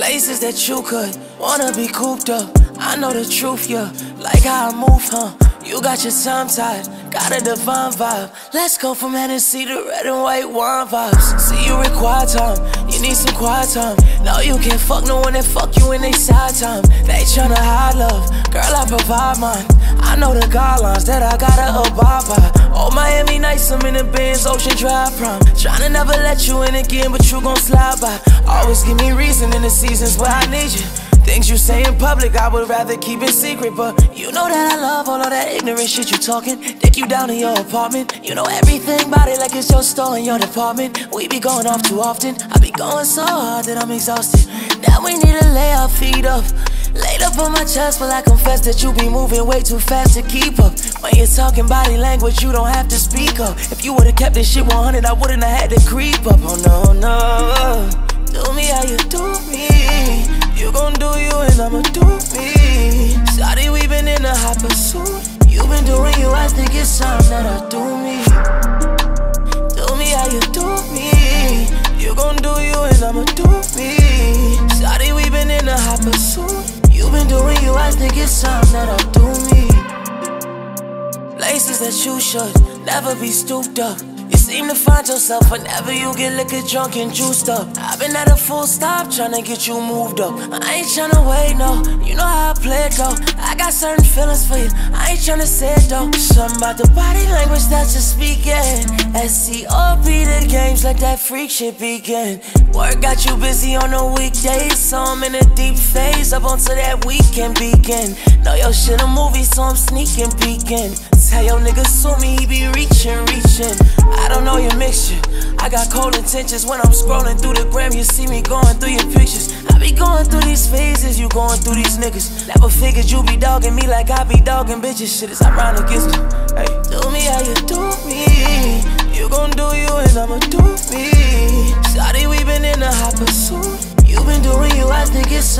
Places that you could wanna be cooped up. I know the truth, yeah, like how I move, huh? You got your tongue tied, got a divine vibe. Let's go from Hennessy to red and white wine vibes. See, you require time, you need some quiet time. No, you can't fuck no one that fuck you in they side time. They tryna hide love, girl, I provide mine. I know the guidelines that I gotta abide by. Oh, Miami nights, I'm in the Benz, Ocean Drive Prime. Tryna never let you in again, but you gon' slide by. Always give me reason in the seasons where I need you. Things you say in public, I would rather keep it secret. But you know that I love all of that ignorant shit you talking. Take you down to your apartment. You know everything about it like it's your store in your department. We be going off too often. I be going so hard that I'm exhausted. Now we need to lay our feet up. Laid up on my chest, but I confess that you be moving way too fast to keep up. When you're talking body language, you don't have to speak up. If you would've kept this shit 100, I wouldn't have had to creep up. Oh no, no. Do me how you do me. You gon' do you and I'ma do me. Shawty, we been in a hot pursuit. You been doing you, I think it's time that I do me. Do me how you do me. You gon' do you and I'ma do me. Shawty, we been in a hot pursuit. You been doing you, I think it's time that I do me. Places that you should never be stooped up. You seem to find yourself whenever you get liquor drunk and juiced up. I've been at a full stop tryna get you moved up. I ain't tryna wait, no, you know how I play it though. I got certain feelings for you, I ain't tryna say it though. Something about the body language that you're speaking. SCOP, the games like that freak shit begin. Work got you busy on the weekdays, so I'm in a deep phase up until that weekend begin. Know your shit a movie, so I'm sneaking, peeking. Tell your nigga sue me, he be reaching. I don't know your mixture. I got cold intentions when I'm scrolling through the gram. You see me going through your pictures. I be going through these phases, you going through these niggas. Never figured you be dogging me like I be dogging bitches. Shit is ironic, isn't it? Hey, do me how you do me. You gon' do you and I'ma do me. Shawty, we been in a hot pursuit. You been doing you, I think it's